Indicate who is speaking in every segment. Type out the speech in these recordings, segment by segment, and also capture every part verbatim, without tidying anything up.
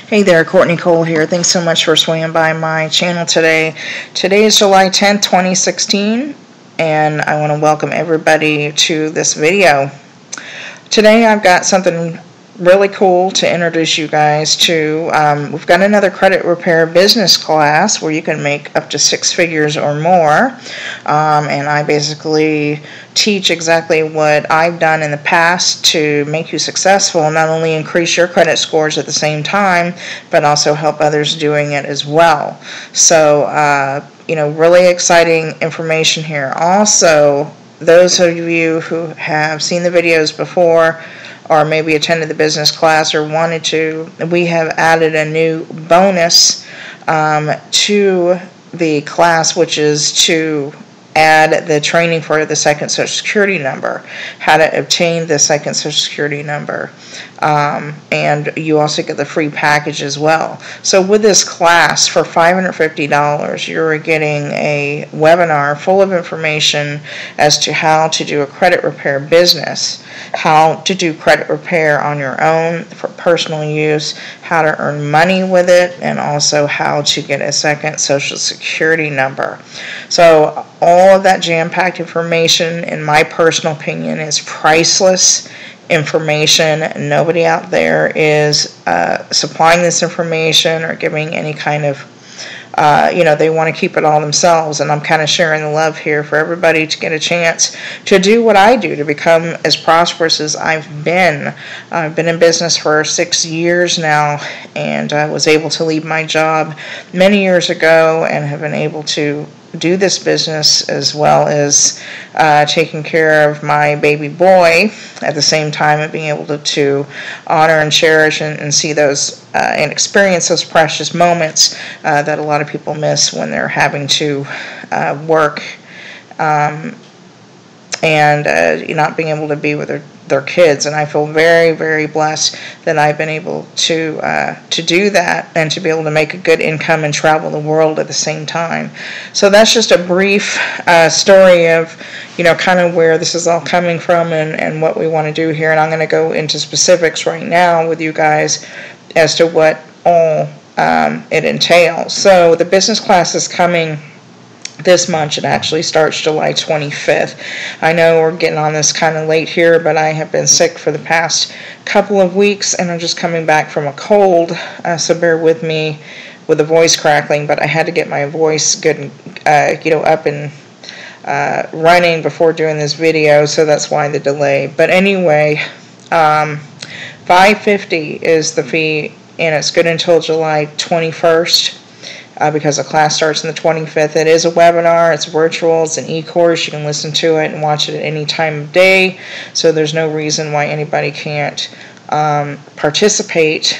Speaker 1: Hey there, Courtney Cole here. Thanks so much for swinging by my channel today. Today is July tenth, twenty sixteen, and I want to welcome everybody to this video. Today I've got something really cool to introduce you guys to. Um, we've got another credit repair business class where you can make up to six figures or more, um, and I basically teach exactly what I've done in the past to make you successful, not only increase your credit scores at the same time, but also help others doing it as well. So, uh, you know, really exciting information here. Also, those of you who have seen the videos before, or maybe attended the business class or wanted to, we have added a new bonus um, to the class, which is to add the training for the second Social Security number, how to obtain the second Social Security number. Um, and you also get the free package as well. So with this class, for five hundred fifty dollars, you're getting a webinar full of information as to how to do a credit repair business, how to do credit repair on your own for personal use, how to earn money with it, and also how to get a second Social Security number. So all of that jam-packed information, in my personal opinion, is priceless information. Nobody out there is uh, supplying this information or giving any kind of Uh, you know, they want to keep it all themselves, and I'm kind of sharing the love here for everybody to get a chance to do what I do, to become as prosperous as I've been. I've been in business for six years now, and I was able to leave my job many years ago and have been able to do this business as well as uh, taking care of my baby boy at the same time, and being able to, to honor and cherish and, and see those uh, and experience those precious moments uh, that a lot of people miss when they're having to uh, work um, and uh, not being able to be with their their kids. And I feel very, very blessed that I've been able to uh, to do that and to be able to make a good income and travel the world at the same time. So that's just a brief uh, story of, you know, kind of where this is all coming from and, and what we want to do here. And I'm going to go into specifics right now with you guys as to what all um, it entails. So the business class is coming this month. It actually starts July twenty-fifth. I know we're getting on this kind of late here, but I have been sick for the past couple of weeks, and I'm just coming back from a cold, uh, so bear with me with the voice crackling, but I had to get my voice good and, uh, you know, up and uh, running before doing this video, so that's why the delay. But anyway, um, five hundred fifty dollars is the fee, and it's good until July twenty-first. Uh, because the class starts on the twenty-fifth. It is a webinar, it's virtual, it's an e-course. You can listen to it and watch it at any time of day, so there's no reason why anybody can't um, participate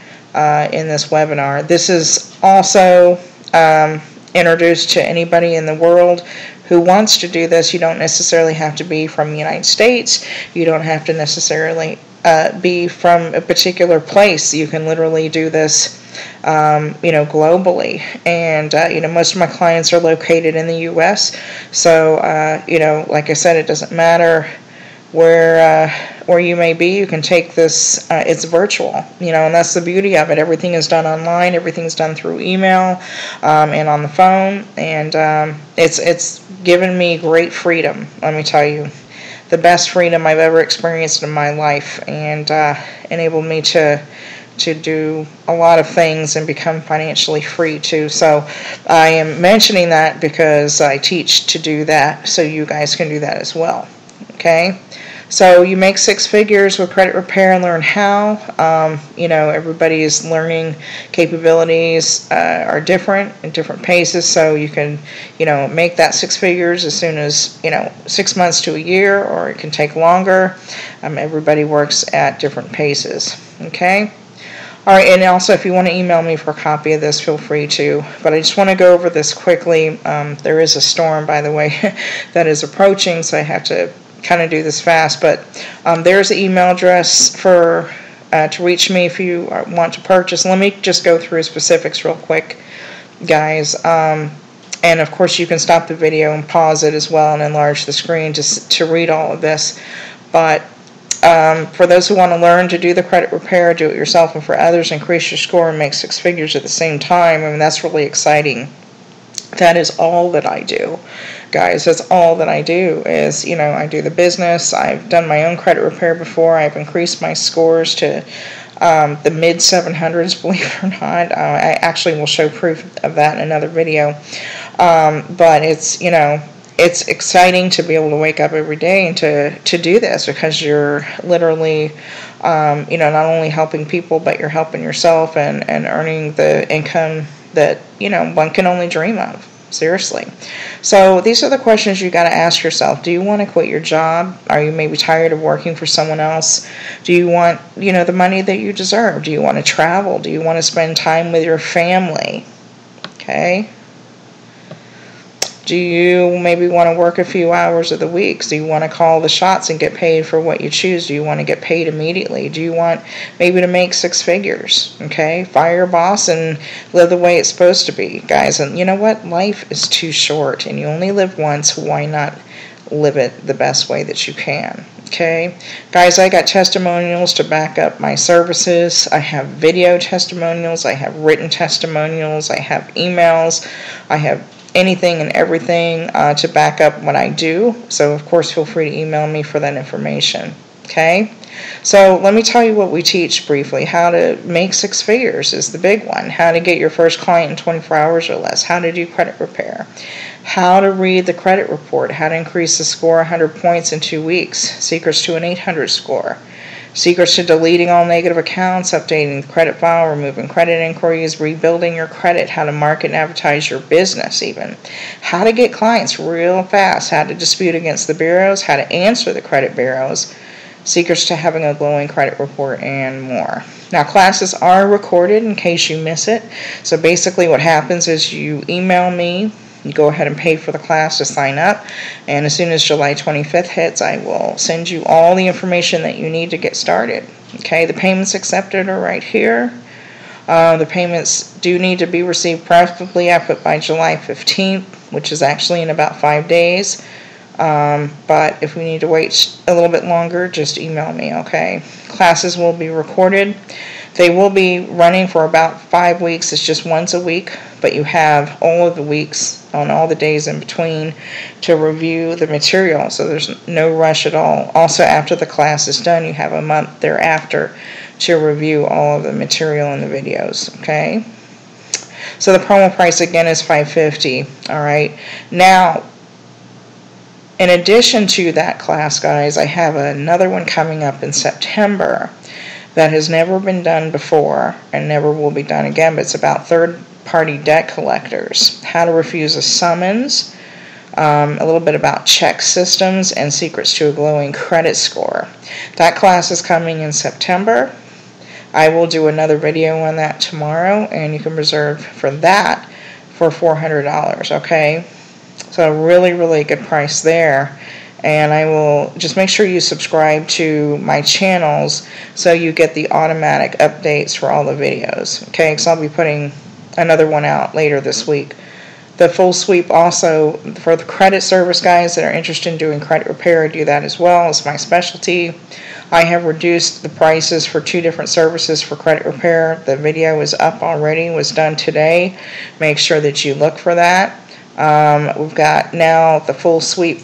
Speaker 1: uh, in this webinar. This is also um, introduced to anybody in the world who wants to do this. You don't necessarily have to be from the United States. You don't have to necessarily uh, be from a particular place. You can literally do this Um, you know, globally. And, uh, you know, most of my clients are located in the U S, so, uh, you know, like I said, it doesn't matter where, uh, where you may be. You can take this, uh, it's virtual, you know, and that's the beauty of it. Everything is done online, everything's done through email, um, and on the phone, and, um, it's, it's given me great freedom, let me tell you. The best freedom I've ever experienced in my life, and, uh, enabled me to to do a lot of things and become financially free too. So I am mentioning that because I teach to do that, so you guys can do that as well. Okay, so you make six figures with credit repair and learn how. Um, you know, everybody's learning capabilities uh, are different at different paces, so you can, you know, make that six figures as soon as, you know, six months to a year, or it can take longer. Um, everybody works at different paces. Okay. All right, and also if you want to email me for a copy of this, feel free to. But I just want to go over this quickly. Um, there is a storm, by the way, that is approaching, so I have to kind of do this fast. But um, there's an email address for uh, to reach me if you want to purchase. Let me just go through specifics real quick, guys. Um, and of course, you can stop the video and pause it as well and enlarge the screen to to read all of this. But Um, for those who want to learn to do the credit repair, do it yourself, and for others, increase your score and make six figures at the same time. I mean, that's really exciting. That is all that I do, guys. That's all that I do is, you know, I do the business. I've done my own credit repair before. I've increased my scores to um, the mid seven hundreds, believe it or not. Uh, I actually will show proof of that in another video. Um, but it's, you know, it's exciting to be able to wake up every day and to, to do this, because you're literally, um, you know, not only helping people, but you're helping yourself and, and earning the income that, you know, one can only dream of. Seriously. So these are the questions you got to ask yourself. Do you want to quit your job? Are you maybe tired of working for someone else? Do you want, you know, the money that you deserve? Do you want to travel? Do you want to spend time with your family? Okay. Do you maybe want to work a few hours of the week? Do you want to call the shots and get paid for what you choose? Do you want to get paid immediately? Do you want maybe to make six figures? Okay, fire your boss and live the way it's supposed to be, guys. And you know what? Life is too short, and you only live once. Why not live it the best way that you can? Okay, guys, I got testimonials to back up my services. I have video testimonials. I have written testimonials. I have emails. I have anything and everything uh, to back up what I do. So, of course, feel free to email me for that information. Okay? So, let me tell you what we teach briefly. How to make six figures is the big one. How to get your first client in twenty-four hours or less. How to do credit repair. How to read the credit report. How to increase the score one hundred points in two weeks. Secrets to an eight hundred score. Secrets to deleting all negative accounts, updating the credit file, removing credit inquiries, rebuilding your credit, how to market and advertise your business even, how to get clients real fast, how to dispute against the bureaus, how to answer the credit bureaus, secrets to having a glowing credit report, and more. Now, classes are recorded in case you miss it. So basically what happens is you email me. You go ahead and pay for the class to sign up, and as soon as July twenty-fifth hits, I will send you all the information that you need to get started. Okay, the payments accepted are right here. Uh, the payments do need to be received preferably after by July fifteenth, which is actually in about five days. Um, but if we need to wait a little bit longer, just email me, okay? Classes will be recorded. They will be running for about five weeks. It's just once a week, but you have all of the weeks on all the days in between to review the material, so there's no rush at all. Also, after the class is done, you have a month thereafter to review all of the material and the videos, okay? So the promo price again is five hundred fifty dollars, all right? Now, in addition to that class, guys, I have another one coming up in September that has never been done before and never will be done again, but it's about third-party debt collectors, how to refuse a summons, um, a little bit about Chex Systems, and secrets to a glowing credit score. That class is coming in September. I will do another video on that tomorrow, and you can reserve for that for four hundred dollars, okay? So a really, really good price there. And I will just make sure you subscribe to my channels so you get the automatic updates for all the videos. Okay, because I'll be putting another one out later this week. The full sweep also for the credit service guys that are interested in doing credit repair, I do that as well. It's my specialty. I have reduced the prices for two different services for credit repair. The video is up already, was done today. Make sure that you look for that. Um, we've got now the full sweep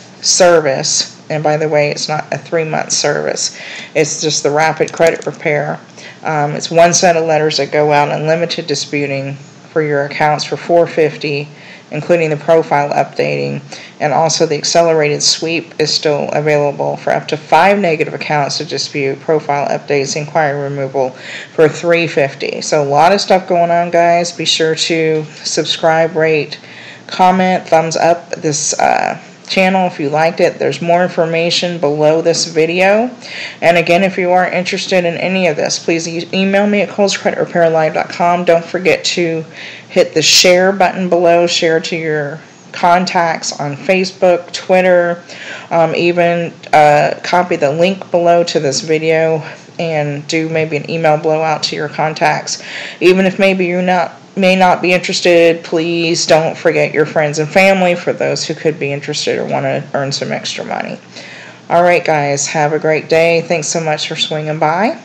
Speaker 1: service, and by the way, it's not a three-month service. It's just the rapid credit repair. Um, it's one set of letters that go out, unlimited disputing for your accounts for four hundred fifty dollars, including the profile updating, and also the accelerated sweep is still available for up to five negative accounts to dispute, profile updates, inquiry removal for three hundred fifty dollars. So a lot of stuff going on, guys. Be sure to subscribe, rate, comment, thumbs up this uh, channel if you liked it. There's more information below this video. And again, if you are interested in any of this, please e email me at coles credit repair live dot com. Don't forget to hit the share button below. Share to your contacts on Facebook, Twitter, um, even uh, copy the link below to this video and do maybe an email blowout to your contacts. Even if maybe you're not may not be interested, please don't forget your friends and family for those who could be interested or want to earn some extra money. Alright guys, have a great day. Thanks so much for swinging by.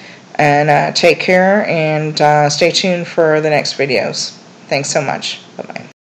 Speaker 1: And uh, take care, and uh, stay tuned for the next videos. Thanks so much. Bye-bye.